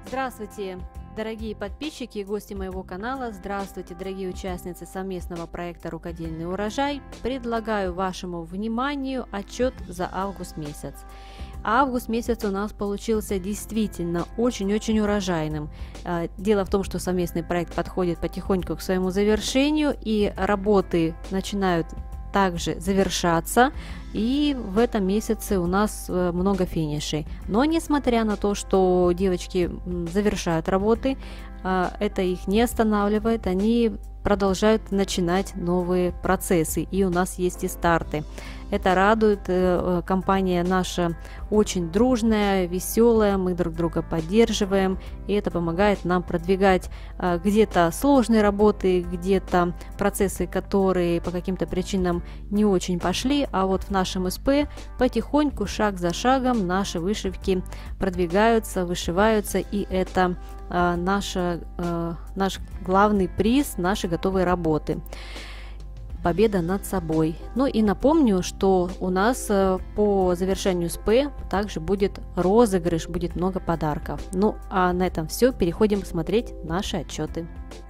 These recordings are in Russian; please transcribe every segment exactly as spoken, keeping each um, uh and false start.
Здравствуйте, дорогие подписчики и гости моего канала. Здравствуйте, дорогие участницы совместного проекта «Рукодельный урожай». Предлагаю вашему вниманию отчет за август месяц. Август месяц у нас получился действительно очень-очень урожайным. Дело в том, что совместный проект подходит потихоньку к своему завершению, и работы начинают также завершаться, и в этом месяце у нас много финишей. Но несмотря на то, что девочки завершают работы, это их не останавливает, они продолжают начинать новые процессы, и у нас есть и старты. Это радует. Компания наша очень дружная, веселая, мы друг друга поддерживаем, и это помогает нам продвигать где-то сложные работы, где-то процессы, которые по каким-то причинам не очень пошли, а вот в нашем СП потихоньку, шаг за шагом, наши вышивки продвигаются, вышиваются, и это наша, наш главный приз, наши готовые работы. Победа над собой. Ну и напомню, что у нас по завершению СП также будет розыгрыш, будет много подарков. Ну а на этом все, переходим смотреть наши отчеты.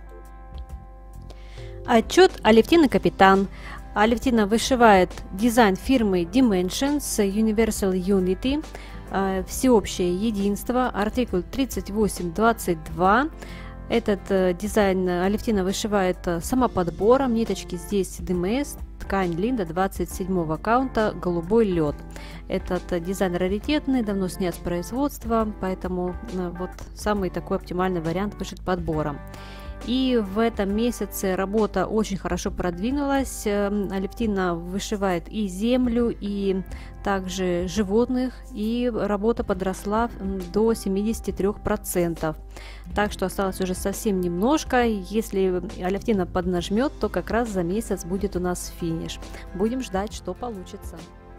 Отчет Алевтины Капитан. Алевтина вышивает дизайн фирмы Dimensions Universal Unity, всеобщее единство, артикул тридцать восемь двадцать два. Этот э, дизайн Алевтина вышивает э, самоподбором. Ниточки здесь ди эм эс, ткань Линда двадцать седьмого каунта, голубой лед. Этот э, дизайн раритетный, давно снят с производства, поэтому э, вот самый такой оптимальный вариант вышит подбором. И в этом месяце работа очень хорошо продвинулась. Алевтина вышивает и землю, и также животных, и работа подросла до семидесяти трёх процентов. Так что осталось уже совсем немножко. Если Алевтина поднажмет, то как раз за месяц будет у нас финиш. Будем ждать, что получится.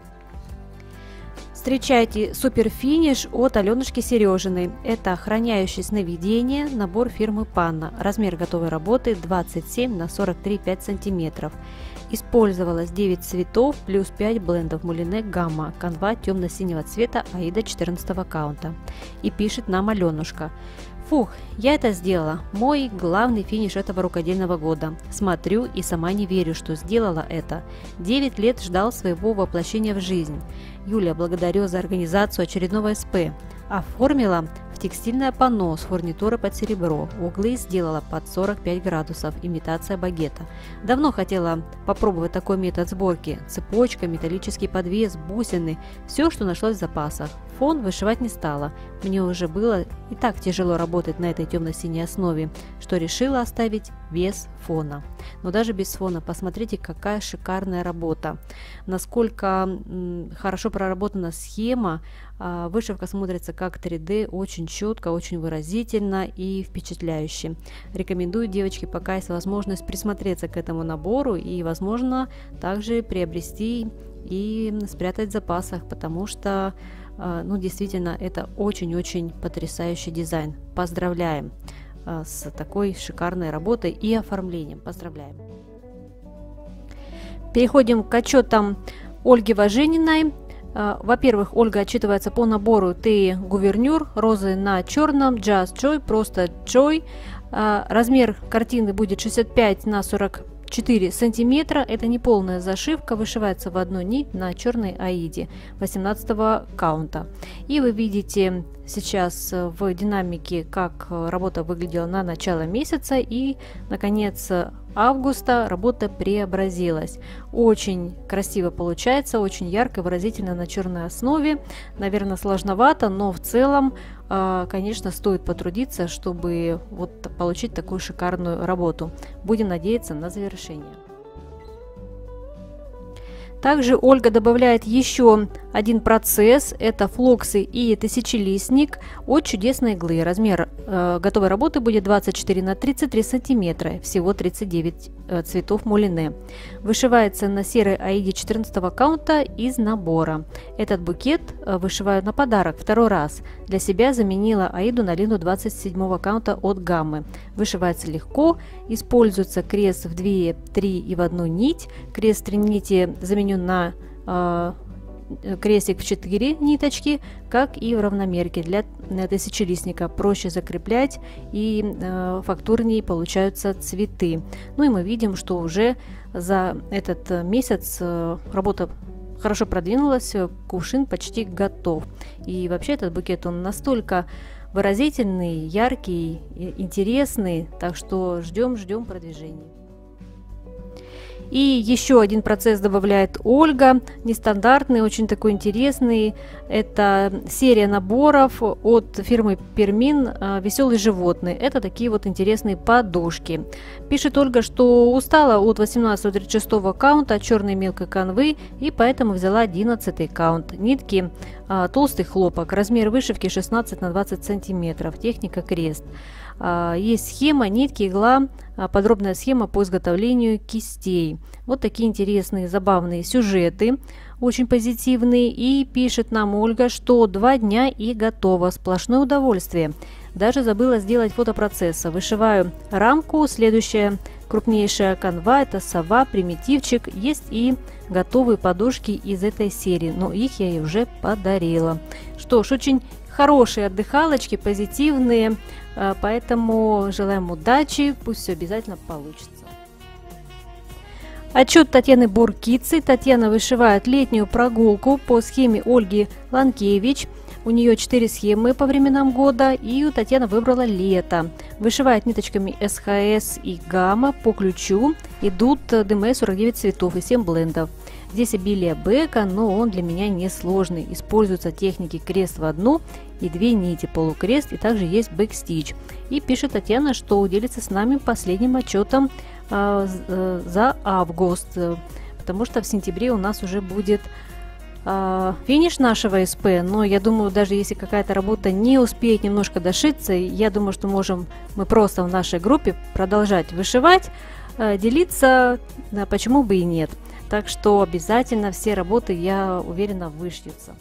Встречайте суперфиниш от Аленушки Сережиной. Это охраняющее сновидение, набор фирмы Панна. Размер готовой работы двадцать семь на сорок три и пять сантиметров. Использовалось девять цветов плюс пять блендов Мулине Гамма. Канва темно-синего цвета, Аида четырнадцатого каунта. И пишет нам Аленушка: фух, я это сделала. Мой главный финиш этого рукодельного года. Смотрю и сама не верю, что сделала это. девять лет ждал своего воплощения в жизнь. Юля, благодарю за организацию очередного СП. Оформила в текстильное панно с фурнитурой под серебро. Углы сделала под сорок пять градусов, имитация багета. Давно хотела попробовать такой метод сборки. Цепочка, металлический подвес, бусины. Все, что нашлось в запасах. Фон вышивать не стала. Мне уже было и так тяжело работать на этой темно-синей основе, что решила оставить без фона. Но даже без фона посмотрите, какая шикарная работа. Насколько хорошо проработана схема. Вышивка смотрится как три дэ, очень четко, очень выразительно и впечатляюще. Рекомендую, девочки, пока есть возможность, присмотреться к этому набору и, возможно, также приобрести и спрятать в запасах, потому что, ну, действительно, это очень-очень потрясающий дизайн. Поздравляем с такой шикарной работой и оформлением. Поздравляем. Переходим к отчетам Ольги Важениной. Во-первых, Ольга отчитывается по набору Ты Гувернюр, розы на черном, Just Joy, просто Joy. Размер картины будет шестьдесят пять на сорок четыре сантиметра. Это не полная зашивка, вышивается в одну нить на черной аиде восемнадцатого каунта. И вы видите сейчас в динамике, как работа выглядела на начало месяца, и наконец августа работа преобразилась. Очень красиво получается, очень ярко, выразительно на черной основе. Наверное, сложновато, но в целом, конечно, стоит потрудиться, чтобы вот получить такую шикарную работу. Будем надеяться на завершение. Также Ольга добавляет еще один процесс, это флоксы и тысячелистник от чудесной иглы. Размер э, готовой работы будет двадцать четыре на тридцать три сантиметра, всего тридцать девять э, цветов Мулине. Вышивается на серой аиде четырнадцатого каунта из набора. Этот букет э, вышиваю на подарок второй раз. Для себя заменила аиду на Линду двадцать седьмого каунта от Гаммы. Вышивается легко, используется крест в две, три и в одну нить. Крест три нити заменю на э, крестик в четыре ниточки, как и в равномерке для тысячелистника. Проще закреплять и э, фактурнее получаются цветы. Ну и мы видим, что уже за этот месяц э, работа хорошо продвинулась, кувшин почти готов. И вообще этот букет, он настолько выразительный, яркий, интересный, так что ждем, ждем продвижения. И еще один процесс добавляет Ольга, нестандартный, очень такой интересный. Это серия наборов от фирмы Пермин «Веселые животные». Это такие вот интересные подушки. Пишет Ольга, что устала от восемнадцатого тридцать шестого каунта черной мелкой канвы, и поэтому взяла одиннадцатый каунт. Нитки а, толстый хлопок, размер вышивки шестнадцать на двадцать сантиметров, техника крест. Есть схема, нитки, игла, подробная схема по изготовлению кистей. Вот такие интересные, забавные сюжеты, очень позитивные. И пишет нам Ольга, что два дня и готово, сплошное удовольствие. Даже забыла сделать фотопроцесса. Вышиваю рамку, следующая крупнейшая канва, это сова, примитивчик. Есть и готовые подушки из этой серии, но их я ей уже подарила. Что ж, очень хорошие отдыхалочки, позитивные, поэтому желаем удачи, пусть все обязательно получится. Отчет Татьяны Буркицы. Татьяна вышивает летнюю прогулку по схеме Ольги Ланкевич. У нее четыре схемы по временам года, и у Татьяны выбрала лето. Вышивает ниточками эс ха эс и гамма по ключу. Идут дэ эм эс сорок девять цветов и семь блендов. Здесь обилие бэка, но он для меня не сложный. Используются техники крест в одну и две нити, полукрест, и также есть бэкстич. И пишет Татьяна, что делится с нами последним отчетом э, э, за август, э, потому что в сентябре у нас уже будет э, финиш нашего СП. Но я думаю, даже если какая-то работа не успеет немножко дошиться, я думаю, что можем мы просто в нашей группе продолжать вышивать, э, делиться, да, почему бы и нет. Так что обязательно все работы, я уверена, вышьются.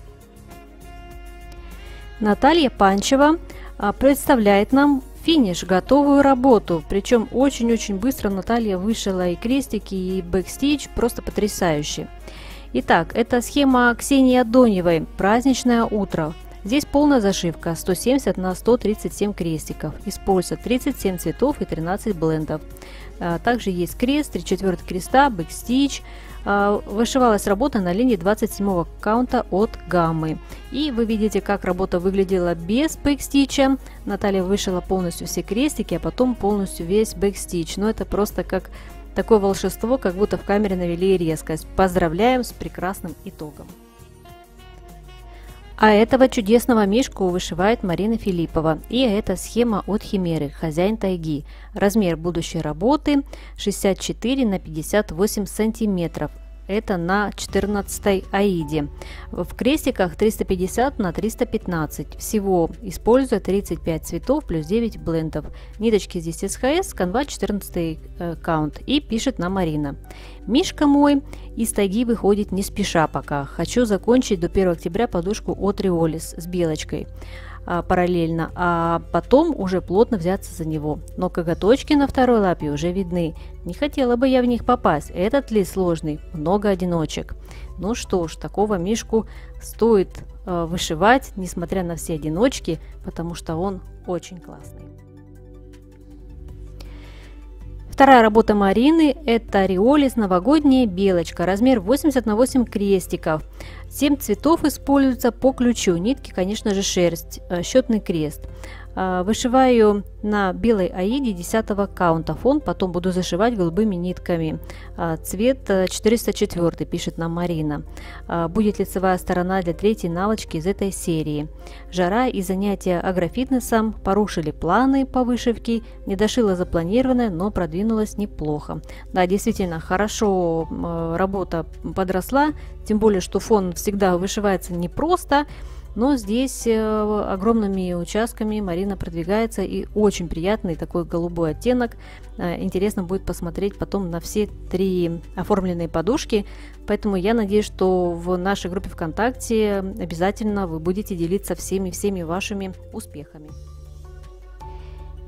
Наталья Панчева представляет нам финиш, готовую работу. Причем очень-очень быстро Наталья вышила и крестики, и бэкстич, просто потрясающе. Итак, это схема Ксении Адоньевой «Праздничное утро». Здесь полная зашивка, сто семьдесят на сто тридцать семь крестиков. Используется тридцать семь цветов и тринадцать блендов. Также есть крест, три четвертых креста, бэкстич. Вышивалась работа на линии двадцать седьмого каунта от гаммы. И вы видите, как работа выглядела без бэкстича. Наталья вышила полностью все крестики, а потом полностью весь бэкстич. Но это просто как такое волшебство, как будто в камере навели резкость. Поздравляем с прекрасным итогом. А этого чудесного мишку вышивает Марина Филиппова. И это схема от Химеры «Хозяин тайги». Размер будущей работы шестьдесят четыре на пятьдесят восемь сантиметров. Это на четырнадцатой аиде. В крестиках триста пятьдесят на триста пятнадцать. Всего используя тридцать пять цветов плюс девять блендов. Ниточки здесь эс ха эс, канва четырнадцатый э, каунт. И пишет нам Марина. Мишка мой из тайги выходит не спеша пока. Хочу закончить до первого октября подушку от Риолис с белочкой а, параллельно, а потом уже плотно взяться за него. Но коготочки на второй лапе уже видны. Не хотела бы я в них попасть. Этот лист сложный, много одиночек. Ну что ж, такого мишку стоит э, вышивать, несмотря на все одиночки, потому что он очень классный. Вторая работа Марины – это Риолис «Новогодняя белочка». Размер восемьдесят на восемь крестиков. семь цветов используются по ключу. Нитки, конечно же, шерсть, счетный крест. Вышиваю на белой аиде десятого каунта фон, потом буду зашивать голубыми нитками. Цвет четыреста четыре, пишет нам Марина. Будет лицевая сторона для третьей наволочки из этой серии. Жара и занятия агрофитнесом порушили планы по вышивке. Не дошила запланированное, но продвинулась неплохо. Да, действительно, хорошо работа подросла, тем более, что фон всегда вышивается непросто. Но здесь огромными участками Марина продвигается, и очень приятный такой голубой оттенок. Интересно будет посмотреть потом на все три оформленные подушки. Поэтому я надеюсь, что в нашей группе ВКонтакте обязательно вы будете делиться всеми-всеми вашими успехами.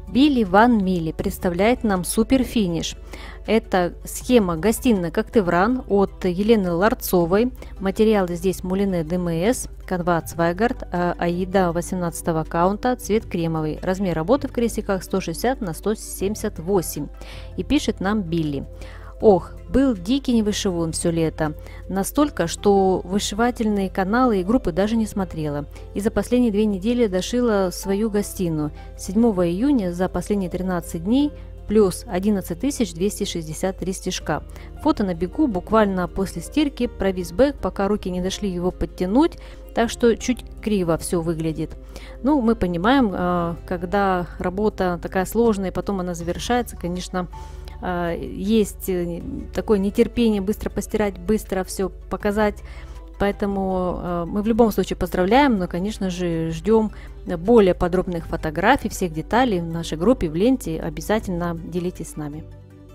Билли Ван Милли представляет нам супер финиш. Это схема гостиная Когтевран от Елены Ларцовой. Материалы здесь Мулине ДМС, канва Цвайгард, Аида восемнадцатого каунта, цвет кремовый. Размер работы в крестиках сто шестьдесят на сто семьдесят восемь. И пишет нам Билли. Ох, был дикий невышивун все лето. Настолько, что вышивательные каналы и группы даже не смотрела. И за последние две недели дошила свою гостиную. седьмого июня за последние тринадцать дней плюс одиннадцать тысяч двести шестьдесят три стежка. Фото на бегу, буквально после стирки, провис бэк, пока руки не дошли его подтянуть, так что чуть криво все выглядит. Ну, мы понимаем, когда работа такая сложная, и потом она завершается, конечно, есть такое нетерпение быстро постирать, быстро все показать. Поэтому мы в любом случае поздравляем, но, конечно же, ждем более подробных фотографий, всех деталей в нашей группе, в ленте. Обязательно делитесь с нами.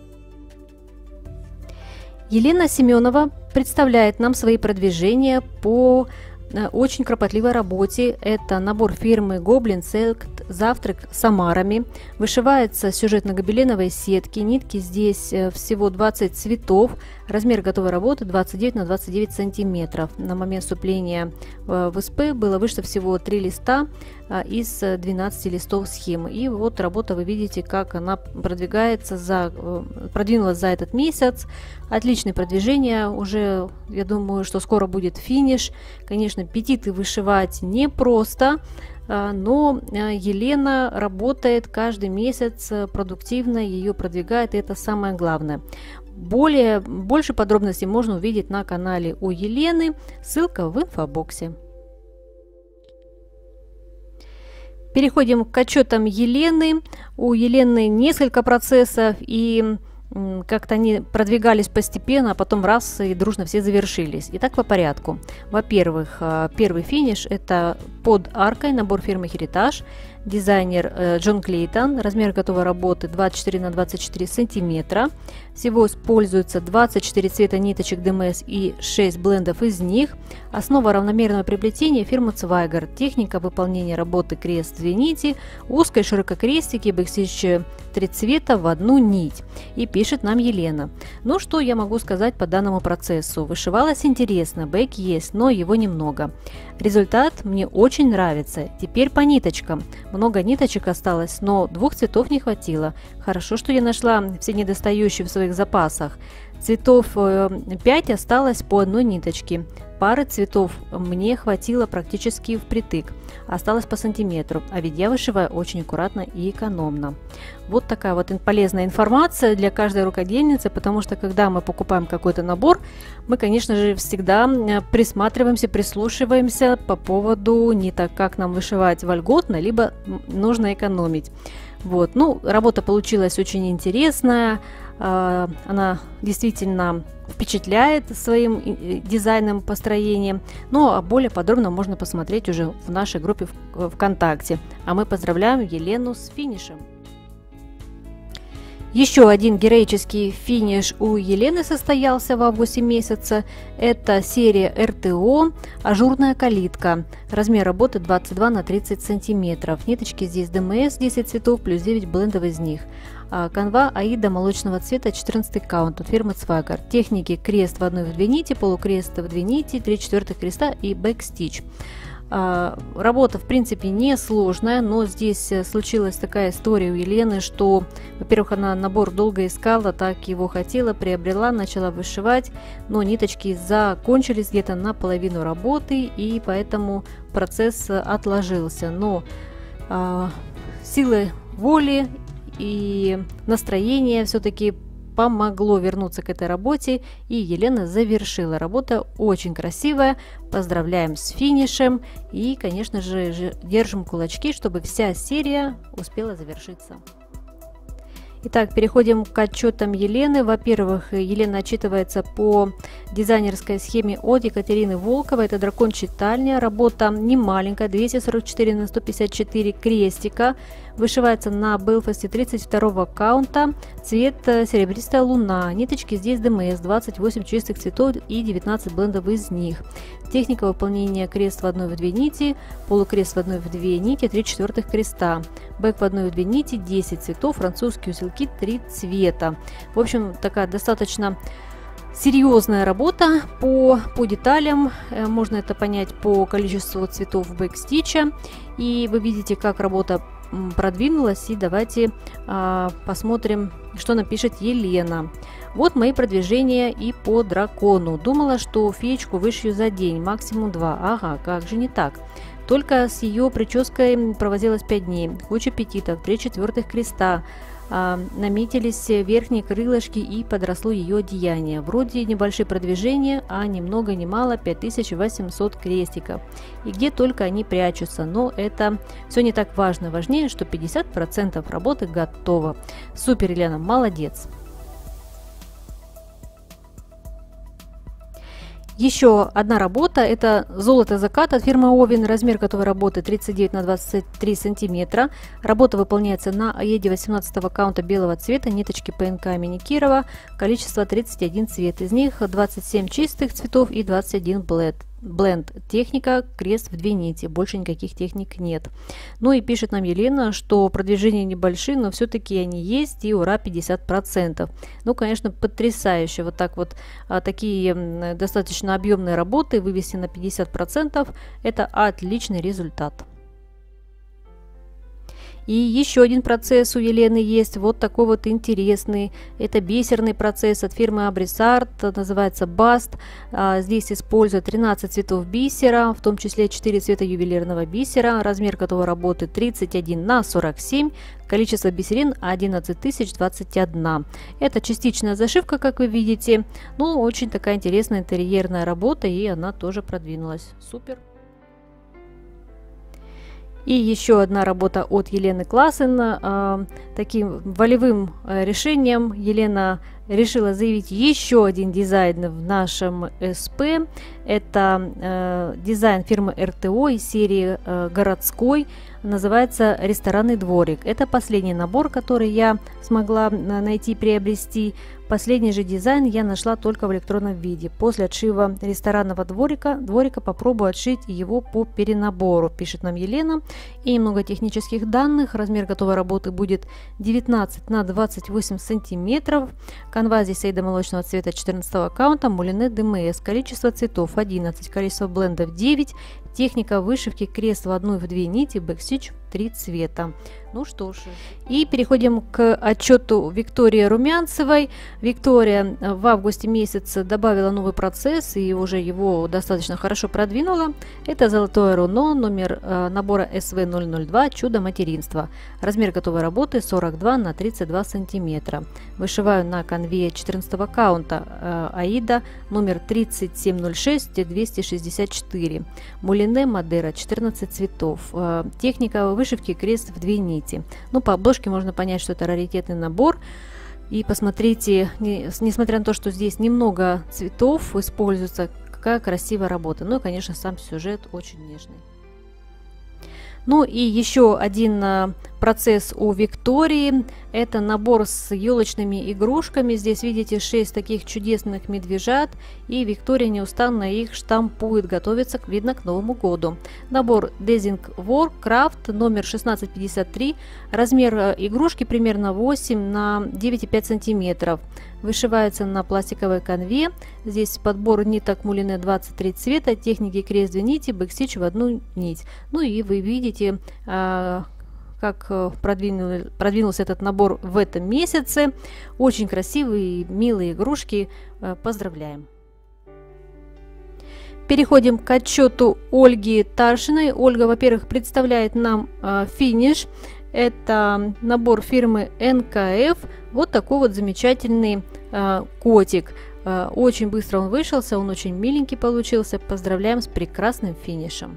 Елена Семенова представляет нам свои продвижения по очень кропотливой работе. Это набор фирмы Goblin Select «Завтрак с омарами». Вышивается сюжетно-гобеленовой сетки. Нитки здесь всего двадцать цветов. Размер готовой работы двадцать девять на двадцать девять сантиметров. На момент вступления в СП было вышито всего три листа из двенадцати листов схемы. И вот работа, вы видите, как она продвигается за, продвинулась за этот месяц. Отличное продвижение. Уже, я думаю, что скоро будет финиш. Конечно, петиты вышивать непросто, но Елена работает каждый месяц продуктивно, ее продвигает, и это самое главное. Более, больше подробностей можно увидеть на канале у Елены, ссылка в инфобоксе. Переходим к отчетам Елены. У Елены несколько процессов, и как-то они продвигались постепенно, а потом раз и дружно все завершились. Итак, по порядку. Во-первых, первый финиш — это под аркой, набор фирмы Heritage, дизайнер Джон Клейтон, размер готовой работы двадцать четыре на двадцать четыре сантиметра. Всего используется двадцать четыре цвета ниточек ДМС и шесть блендов из них. Основа равномерного приплетения фирмы Цвайгард. Техника выполнения работы крест две нити, узкой ширококрестики, бэкстич три цвета в одну нить. И пишет нам Елена. Ну что я могу сказать по данному процессу? Вышивалось интересно, бэк есть, но его немного. Результат мне очень нравится. Теперь по ниточкам. Много ниточек осталось, но двух цветов не хватило. Хорошо, что я нашла все недостающие в своих запасах. Цветов пять осталось по одной ниточке. Пары цветов мне хватило практически впритык. Осталось по сантиметру, а ведь я вышиваю очень аккуратно и экономно. Вот такая вот полезная информация для каждой рукодельницы, потому что когда мы покупаем какой-то набор, мы, конечно же, всегда присматриваемся, прислушиваемся по поводу ниток, как нам вышивать вольготно, либо нужно экономить. Вот, ну, работа получилась очень интересная, она действительно впечатляет своим дизайном, построением. Ну, а более подробно можно посмотреть уже в нашей группе ВКонтакте. А мы поздравляем Елену с финишем. Еще один героический финиш у Елены состоялся в августе месяце. Это серия эр тэ о «Ажурная калитка». Размер работы двадцать два на тридцать сантиметров. Ниточки здесь ДМС десять цветов плюс девять блендов из них. Канва Аида молочного цвета четырнадцатый каунт от фирмы Цвайгард. Техники крест в одной в две нити, полукрест в две нити, три четвертых креста и бэкстич. Работа, в принципе, не сложная, но здесь случилась такая история у Елены, что, во-первых, она набор долго искала, так его хотела, приобрела, начала вышивать, но ниточки закончились где-то на половину работы, и поэтому процесс отложился. Но а, силы воли и настроение все-таки помогло вернуться к этой работе, и Елена завершила. Работа очень красивая. Поздравляем с финишем и, конечно же, держим кулачки, чтобы вся серия успела завершиться. Итак, переходим к отчетам Елены. Во-первых, Елена отчитывается по дизайнерской схеме от Екатерины Волковой. Это дракон-читальня. Работа не маленькая, двести сорок четыре на сто пятьдесят четыре крестика. Вышивается на Белфасте тридцать второго каунта. Цвет серебристая луна. Ниточки здесь ДМС, двадцать восемь чистых цветов и девятнадцать блендов из них. Техника выполнения: крест в одной в две нити, полукрест в одной в две нити, три четвертых креста, бэк в одной в две нити, десять цветов, французские узелки, три цвета. В общем, такая достаточно серьезная работа по, по деталям. Можно это понять по количеству цветов бэкстича. И вы видите, как работа продвинулась. И давайте а, посмотрим, что напишет Елена. Вот мои продвижения и по дракону. Думала, что феечку вышью за день, максимум два. Ага, как же не так. Только с ее прической провозилась пять дней. Куча петитов, три четвертых креста. А, наметились верхние крылышки и подросло ее одеяние. Вроде небольшие продвижения, а ни много ни мало пять тысяч восемьсот крестиков. И где только они прячутся. Но это все не так важно. Важнее, что пятьдесят процентов работы готово. Супер, Елена, молодец. Еще одна работа — это золото закат от фирмы Овен, размер которой работы тридцать девять на двадцать три сантиметра. Работа выполняется на аеде восемнадцатого каунта белого цвета, ниточки ПНК имени Кирова, количество тридцать один цвет, из них двадцать семь чистых цветов и двадцать один блэд. Бленд. Техника крест в две нити, больше никаких техник нет. Ну и пишет нам Елена, что продвижения небольшие, но все-таки они есть, и ура, пятьдесят процентов. Ну, конечно, потрясающе. Вот так вот а, такие достаточно объемные работы вывести на пятьдесят процентов, это отличный результат. И еще один процесс у Елены есть, вот такой вот интересный. Это бисерный процесс от фирмы Абрисарт, называется Баст. Здесь используют тринадцать цветов бисера, в том числе четыре цвета ювелирного бисера, размер которого работы тридцать один на сорок семь, количество бисерин одиннадцать тысяч двадцать один. Это частичная зашивка, как вы видите, но очень такая интересная интерьерная работа, и она тоже продвинулась. Супер! И еще одна работа от Елены Классен. Таким волевым решением Елена решила заявить еще один дизайн в нашем СП. Это дизайн фирмы эр тэ о из серии городской. Называется «Ресторанный дворик». Это последний набор, который я смогла найти, приобрести. Последний же дизайн я нашла только в электронном виде. После отшива ресторанного дворика, дворика попробую отшить его по перенабору, пишет нам Елена. И немного технических данных. Размер готовой работы будет девятнадцать на двадцать восемь сантиметров. Канва здесь аида молочного цвета четырнадцатого каунта, мулине ДМС. Количество цветов одиннадцать, количество блендов девять. Техника вышивки крест в одну и в две нити, бэкстич три цвета. Ну что ж, и переходим к отчету Виктории Румянцевой. Виктория в августе месяце добавила новый процесс и уже его достаточно хорошо продвинула. Это золотое руно, номер э, набора эс вэ ноль ноль два, чудо материнства. Размер готовой работы сорок два на тридцать два сантиметра. Вышиваю на конве четырнадцатого каунта э, аида номер тридцать семь ноль шесть двести шестьдесят четыре. Мулине Мадера, четырнадцать цветов. Э, техника вышивки крест в две нити. Ну, по обложке можно понять, что это раритетный набор. И посмотрите, не, несмотря на то, что здесь немного цветов используется, какая красивая работа. Ну и, конечно, сам сюжет очень нежный. Ну и еще один процесс у Виктории. Это набор с елочными игрушками. Здесь видите шесть таких чудесных медвежат. И Виктория неустанно их штампует. Готовится, видно, к Новому году. Набор Dazing War Craft номер шестнадцать пятьдесят три. Размер игрушки примерно восемь на девять и пять сантиметров. Вышивается на пластиковой конве. Здесь подбор ниток мулине двадцать три цвета, техники крест две нити, бэкстич в одну нить. Ну и вы видите, как продвинул, продвинулся этот набор в этом месяце. Очень красивые, милые игрушки. Поздравляем! Переходим к отчету Ольги Таршиной. Ольга, во-первых, представляет нам финиш. Это набор фирмы эн ка эф. Вот такой вот замечательный э, котик. Э, очень быстро он вышелся, он очень миленький получился. Поздравляем с прекрасным финишем.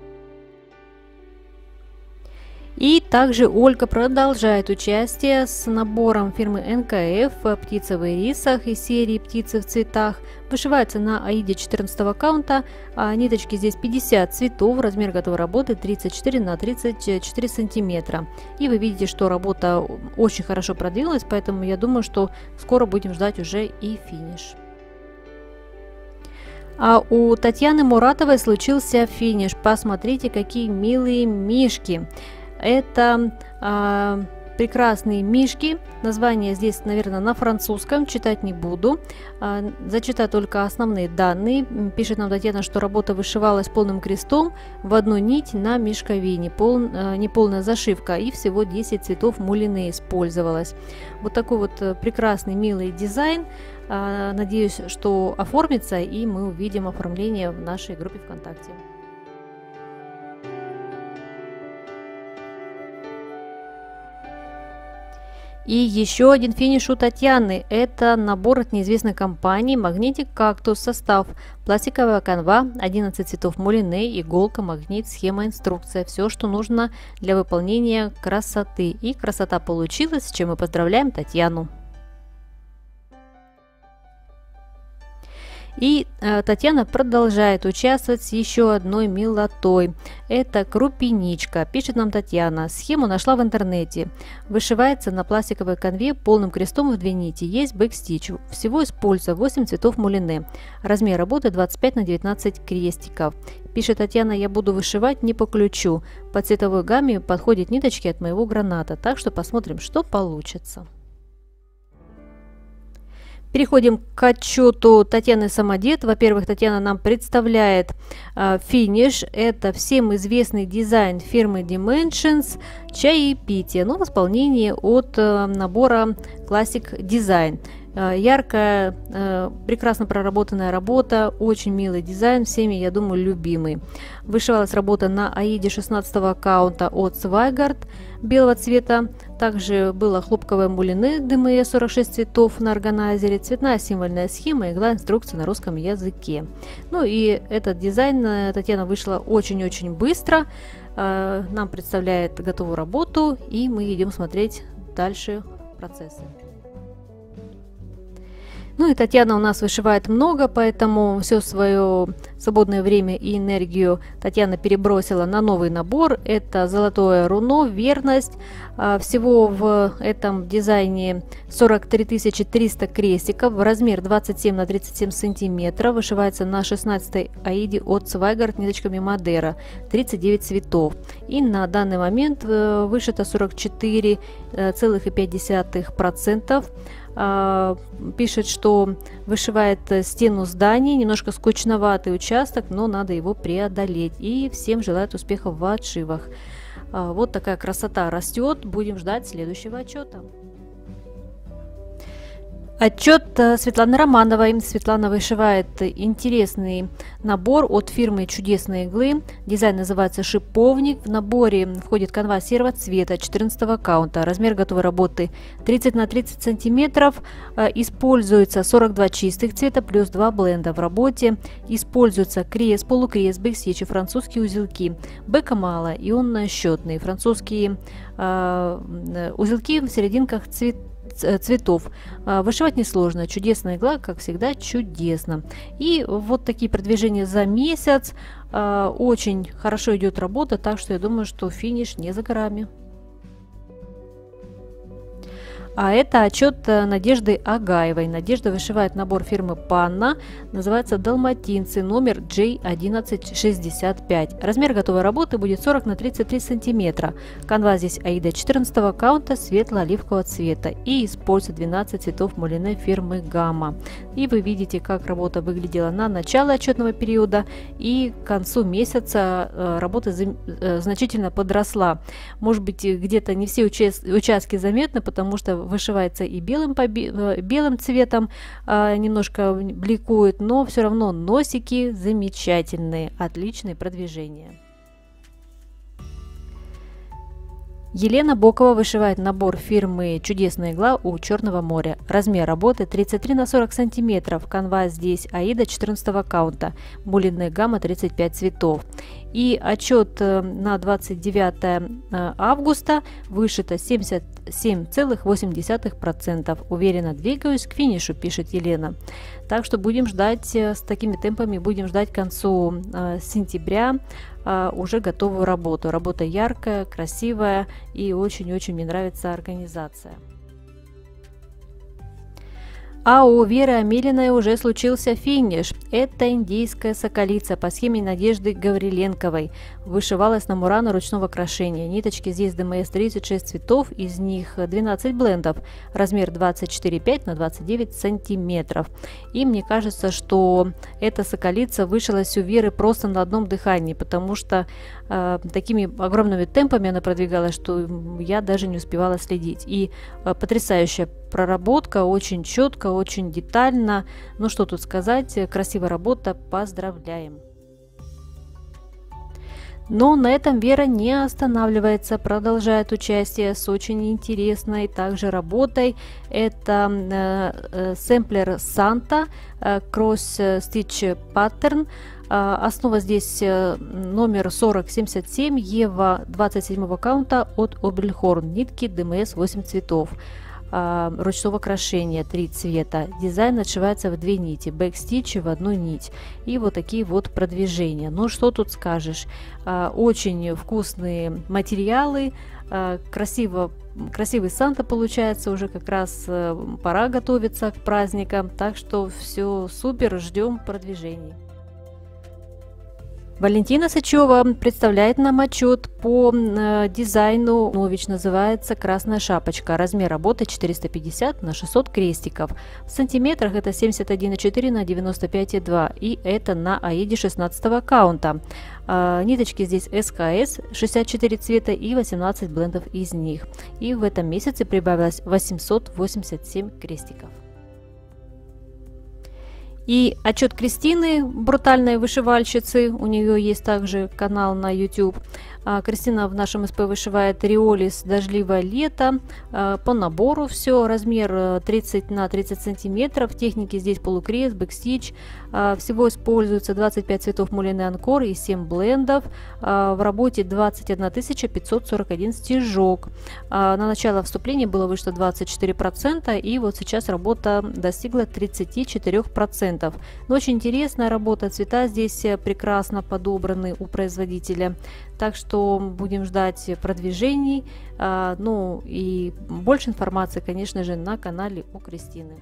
И также Ольга продолжает участие с набором фирмы эн ка эф «Птица в ирисах» из серии «Птицы в цветах». Вышивается на аиде четырнадцатого каунта, а ниточки здесь пятьдесят цветов, размер готовой работы тридцать четыре на тридцать четыре сантиметра. И вы видите, что работа очень хорошо продвинулась, поэтому я думаю, что скоро будем ждать уже и финиш. А у Татьяны Муратовой случился финиш. Посмотрите, какие милые мишки. Это а, прекрасные мишки. Название здесь, наверное, на французском. Читать не буду. А, зачитаю только основные данные. Пишет нам Татьяна, что работа вышивалась полным крестом в одну нить на мешковине. Пол, а, неполная зашивка. И всего десять цветов мулине использовалось. Вот такой вот прекрасный, милый дизайн. Надеюсь, что оформится, и мы увидим оформление в нашей группе ВКонтакте. И еще один финиш у Татьяны. Это набор от неизвестной компании Magnetic Cactus. Состав: пластиковая канва, одиннадцать цветов мулине, иголка, магнит, схема, инструкция. Все, что нужно для выполнения красоты. И красота получилась, с чем мы поздравляем Татьяну. И э, Татьяна продолжает участвовать с еще одной милотой. Это крупиничка. Пишет нам Татьяна. Схему нашла в интернете. Вышивается на пластиковой канве полным крестом в две нити. Есть бэкстич. Всего используется восемь цветов мулине. Размер работы двадцать пять на девятнадцать крестиков. Пишет Татьяна, я буду вышивать не по ключу. По цветовой гамме подходят ниточки от моего граната. Так что посмотрим, что получится. Переходим к отчету Татьяны Самодед. Во-первых, Татьяна нам представляет э, финиш. Это всем известный дизайн фирмы Dimensions чаепитие, но в исполнении от э, набора Classic Design. Э, яркая, э, прекрасно проработанная работа, очень милый дизайн, всеми, я думаю, любимый. Вышивалась работа на аиде шестнадцатого аккаунта от Свайгард белого цвета. Также было хлопковое мулине ди эм и сорок шесть цветов на органайзере, цветная символьная схема, игла, инструкция на русском языке. Ну и этот дизайн Татьяна вышла очень-очень быстро. Нам представляет готовую работу, и мы идем смотреть дальше процессы. Ну и Татьяна у нас вышивает много, поэтому все свое свободное время и энергию Татьяна перебросила на новый набор. Это золотое руно, верность. Всего в этом дизайне сорок три тысячи триста крестиков. Размер двадцать семь на тридцать семь сантиметров. Вышивается на шестнадцатой аиде от Свайгард ниточками Мадера. тридцать девять цветов. И на данный момент вышито сорок четыре целых пять десятых процента. Пишет, что вышивает стену здания, немножко скучноватый участок, но надо его преодолеть. И всем желает успехов в отшивах. Вот такая красота растет. Будем ждать следующего отчета. Отчет Светланы Романовой. Светлана вышивает интересный набор от фирмы Чудесные иглы. Дизайн называется шиповник. В наборе входит канва серого цвета четырнадцатого аккаунта. Размер готовой работы тридцать на тридцать сантиметров. Используется сорок два чистых цвета плюс два бленда. В работе используется крест, полукрест, бэкстич и французские узелки. Бэка мало, и он счетный. Французские э, узелки в серединках цветов. цветов. Вышивать несложно, чудесная игла, как всегда, чудесно. И вот такие продвижения за месяц. Очень хорошо идет работа, так что я думаю, что финиш не за горами. А это отчет Надежды Агаевой. Надежда вышивает набор фирмы Панна. Называется Далматинцы, номер джей одиннадцать шестьдесят пять. Размер готовой работы будет сорок на тридцать три сантиметра. Канва здесь аида четырнадцатого аккаунта светло-оливкового цвета. И используется двенадцать цветов мулине фирмы Гамма. И вы видите, как работа выглядела на начало отчетного периода. И к концу месяца работа значительно подросла. Может быть, где-то не все участки заметны, потому что вышивается и белым, по белым цветом, а, немножко бликует, но все равно носики замечательные, отличные продвижения. Елена Бокова вышивает набор фирмы Чудесная игла у Черного моря. Размер работы тридцать три на сорок сантиметров. Канва здесь аида четырнадцатого аккаунта. Мулине гамма тридцать пять цветов. И отчет на двадцать девятое августа вышито семьдесят семь целых восемь десятых процента. Уверенно двигаюсь к финишу, пишет Елена. Так что будем ждать с такими темпами, будем ждать к концу сентября уже готовую работу. Работа яркая, красивая и очень-очень мне нравится организация. А у Веры Амелиной уже случился финиш. Это индийская соколица по схеме Надежды Гавриленковой. Вышивалась на мурано ручного крошения. Ниточки здесь дэ эм эс тридцать шесть цветов, из них двенадцать блендов. Размер двадцать четыре и пять на двадцать девять сантиметров. И мне кажется, что эта соколица вышилась у Веры просто на одном дыхании, потому что э, такими огромными темпами она продвигалась, что я даже не успевала следить. И э, потрясающая проработка, очень четко, очень детально. Ну что тут сказать, красивая работа, поздравляем. Но на этом Вера не останавливается, продолжает участие с очень интересной также работой. Это э, э, сэмплер Санта э, Cross Stitch Pattern. Э, основа здесь э, номер сорок семьдесят семь, Ева двадцать седьмого каунта от Обельхорн. Нитки дэ эм эс восемь цветов. Ручного крошения три цвета. Дизайн отшивается в две нити, бэкстичи в одну нить. И вот такие вот продвижения. Ну что тут скажешь, очень вкусные материалы, красиво, красивый Санта получается, уже как раз пора готовиться к праздникам, так что все супер, ждем продвижений. Валентина Сычева представляет нам отчет по э, дизайну. Нович называется «Красная шапочка». Размер работы четыреста пятьдесят на шестьсот крестиков. В сантиметрах это семьдесят один и четыре на девяносто пять и два. И это на аиде шестнадцатого каунта. Э, ниточки здесь эс ка эс, шестьдесят четыре цвета и восемнадцать блендов из них. И в этом месяце прибавилось восемьсот восемьдесят семь крестиков. И отчет Кристины, брутальной вышивальщицы, у нее есть также канал на YouTube. Кристина в нашем СП вышивает риолис «Дождливое лето». По набору все, размер тридцать на тридцать сантиметров. Техники здесь полукрест, бэкстич. Всего используется двадцать пять цветов мулины анкор и семь блендов. В работе двадцать одна тысяча пятьсот сорок один стежок. На начало вступления было вышито двадцать четыре процента, и вот сейчас работа достигла тридцати четырёх процентов. Но очень интересная работа, цвета здесь прекрасно подобраны у производителя. Так что будем ждать продвижений, ну и больше информации, конечно же, на канале у Кристины.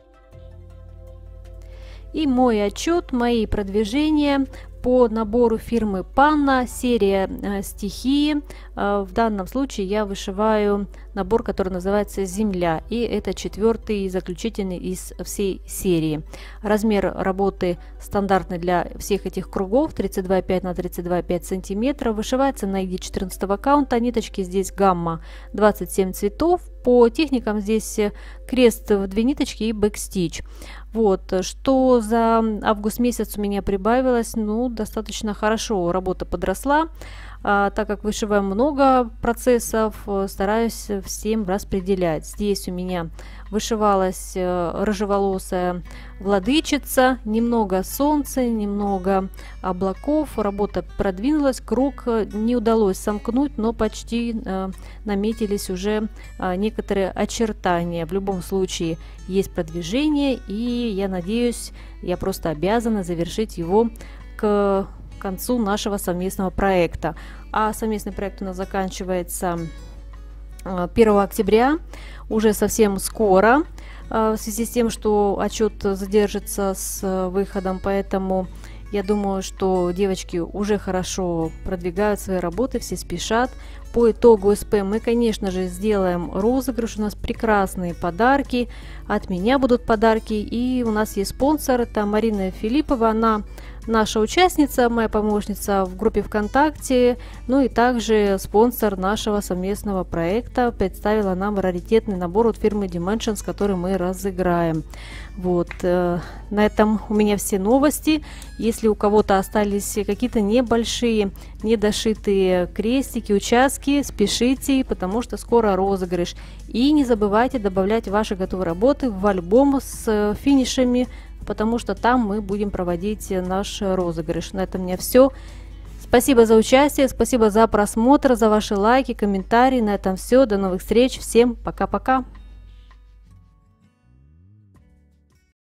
И мой отчет, мои продвижения по набору фирмы Панна, серия э, стихии. Э, в данном случае я вышиваю набор, который называется «Земля», и это четвертый и заключительный из всей серии. Размер работы стандартный для всех этих кругов, тридцать два и пять на тридцать два и пять сантиметров. Вышивается на аиде четырнадцатого каунта. Ниточки здесь гамма двадцать семь цветов. По техникам здесь крест в две ниточки и бэкстич. Вот, что за август месяц у меня прибавилось, ну, достаточно хорошо, работа подросла. А, так как вышиваю много процессов, стараюсь всем распределять. Здесь у меня вышивалась рыжеволосая владычица, немного солнца, немного облаков. Работа продвинулась, круг не удалось сомкнуть, но почти э, наметились уже э, некоторые очертания. В любом случае есть продвижение, и я надеюсь, я просто обязана завершить его к концу нашего совместного проекта. А совместный проект у нас заканчивается первого октября, уже совсем скоро, в связи с тем, что отчет задержится с выходом, поэтому я думаю, что девочки уже хорошо продвигают свои работы, все спешат. По итогу СП мы, конечно же, сделаем розыгрыш. У нас прекрасные подарки. От меня будут подарки. И у нас есть спонсор. Это Марина Филиппова. Она наша участница, моя помощница в группе ВКонтакте. Ну и также спонсор нашего совместного проекта. Представила нам раритетный набор от фирмы Dimensions, который мы разыграем. Вот. На этом у меня все новости. Если у кого-то остались какие-то небольшие, недошитые крестики, участки, спешите, потому что скоро розыгрыш. И не забывайте добавлять ваши готовые работы в альбом с финишами, потому что там мы будем проводить наш розыгрыш. На этом у меня все. Спасибо за участие, спасибо за просмотр, за ваши лайки, комментарии. На этом все. До новых встреч. Всем пока-пока.